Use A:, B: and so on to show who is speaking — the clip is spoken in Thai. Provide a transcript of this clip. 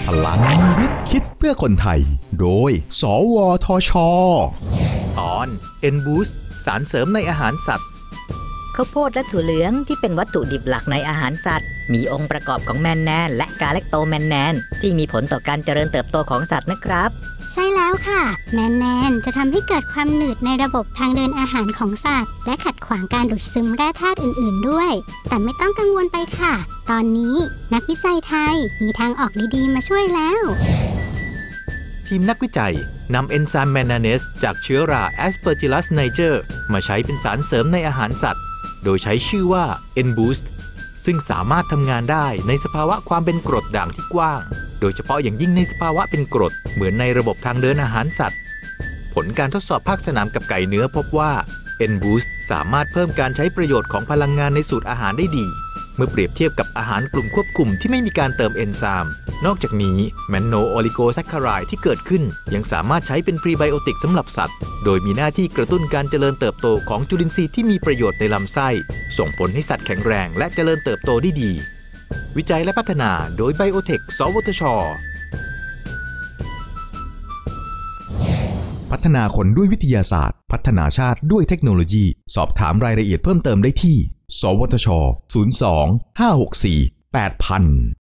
A: พลังคิดเพื่อคนไทยโดยสวทช.
B: ตอน N-Boost สารเสริมในอาหารสัตว์
C: ข้าวโพดและถั่วเหลืองที่เป็นวัตถุดิบหลักในอาหารสัตว์มีองค์ประกอบของแมนแนนและกาเลคโตแมนแนนที่มีผลต่อการเจริญเติบโตของสัตว์นะครับ
D: ใช่แล้วค่ะแมนแนนจะทำให้เกิดความหนืดในระบบทางเดินอาหารของสัตว์และขัดขวางการดูดซึมแร่ธาตุอื่นๆด้วยแต่ไม่ต้องกังวลไปค่ะตอนนี้นักวิจัยไทยมีทางออกดีๆมาช่วยแล้ว
B: ทีมนักวิจัยนำเอนไซม์แมนนาเนสจากเชื้อรา Aspergillus niger มาใช้เป็นสารเสริมในอาหารสัตว์โดยใช้ชื่อว่า N-Boost ซึ่งสามารถทำงานได้ในสภาวะความเป็นกรดด่างที่กว้างโดยเฉพาะอย่างยิ่งในสภาวะเป็นกรดเหมือนในระบบทางเดินอาหารสัตว์ผลการทดสอบภาคสนามกับไก่เนื้อพบว่า N-Boost สามารถเพิ่มการใช้ประโยชน์ของพลังงานในสูตรอาหารได้ดีเมื่อเปรียบเทียบกับอาหารกลุ่มควบคุมที่ไม่มีการเติมเอนไซม์นอกจากนี้แมนโนโอลิโกแซคคารายที่เกิดขึ้นยังสามารถใช้เป็นพรีไบโอติกสำหรับสัตว์โดยมีหน้าที่กระตุ้นการเจริญเติบโตของจุลินทรีย์ที่มีประโยชน์ในลำไส้ส่งผลให้สัตว์แข็งแรงและเจริญเติบโตได้ดีวิจัยและพัฒนาโดยไบโอเทคสวทช.
A: พัฒนาคนด้วยวิทยาศาสตร์พัฒนาชาติด้วยเทคโนโลยีสอบถามรายละเอียดเพิ่มเติมได้ที่สวทช. 02 564 8000